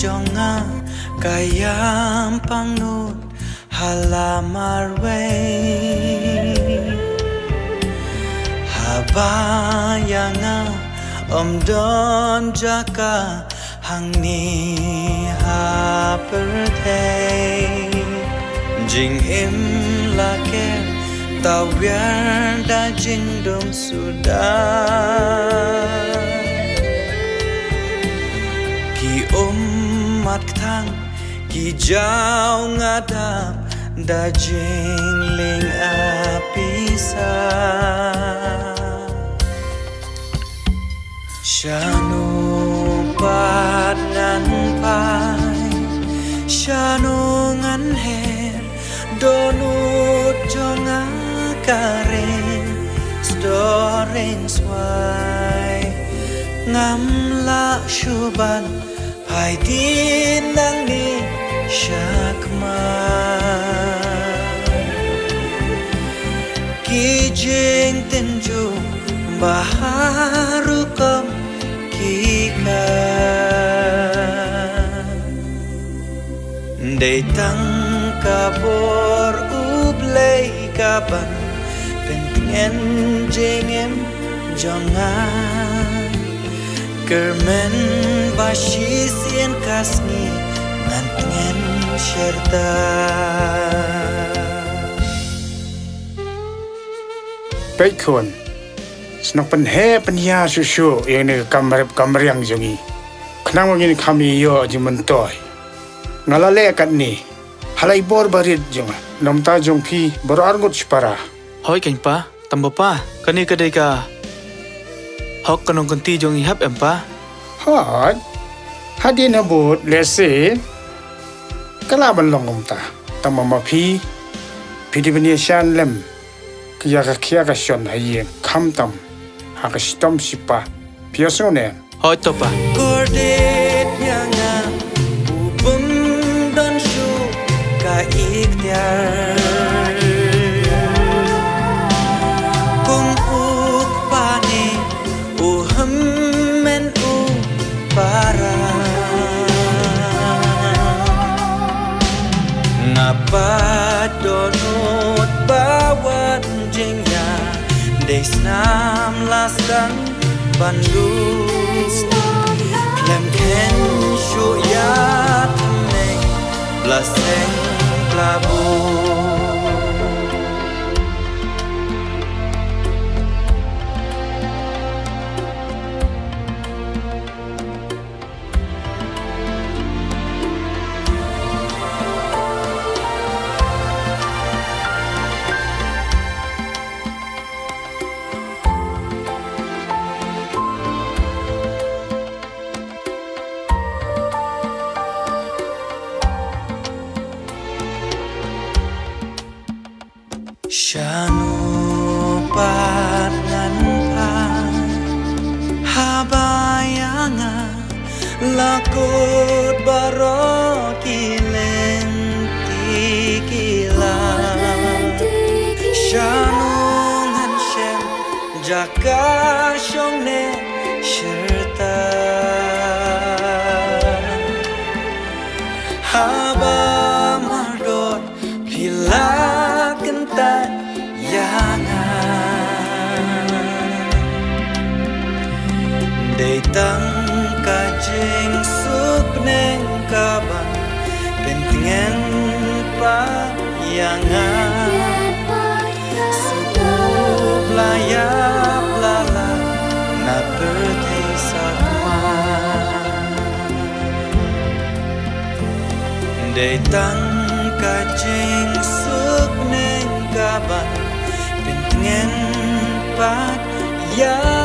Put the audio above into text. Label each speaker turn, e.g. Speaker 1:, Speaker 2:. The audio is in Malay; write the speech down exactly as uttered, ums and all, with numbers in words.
Speaker 1: jonga kayam pangnut halamar way habayanga om don jaka hangni hapertay jing im laker tawyar da jing dom sudah ki umat thang ki jau ngadap da jing ling apisa shanu pat nan pai shanu ngan her donut jonga karen storing swai ngam la shuban hai din nang ni shakma ki jing tenju baharu kam kika day tang kabor ublay kaban pengen jengem jangan kermen bashi sien kasni nantengen sherta
Speaker 2: Baikon senok penhe penya susu yang ni kamar kamar yang jongi kenang begini kami yo jimentoy ngalale kat ni halai bor barit jonga namta jongpi berargut separa
Speaker 3: hoi kengpa tambo pa kani kadai ka hok kanong kanti jongi hap empa
Speaker 2: hot hadin abut lese kala balong umta tamama pi pidibnian lem kya ka kya ka shon haye khamtam hakastom sipa piosone
Speaker 3: hoi to pa
Speaker 1: kordet nyanga ubum don shu ka iktiar kum uk pane uham men u para ngapa donut bawan jingya desnam lasang bandu lem ken shu ya tmeng blaseng plabu shanu pat nan pa habayanga lakut baro kilen tikila shanu ngan shem jaka shongne sherta haba mardot pila kentat yangan day tang kajing supneng kaban pentingan pa yangan suku layap lala na pertay sakma day tang kajing supneng kaban pentingan pa yangan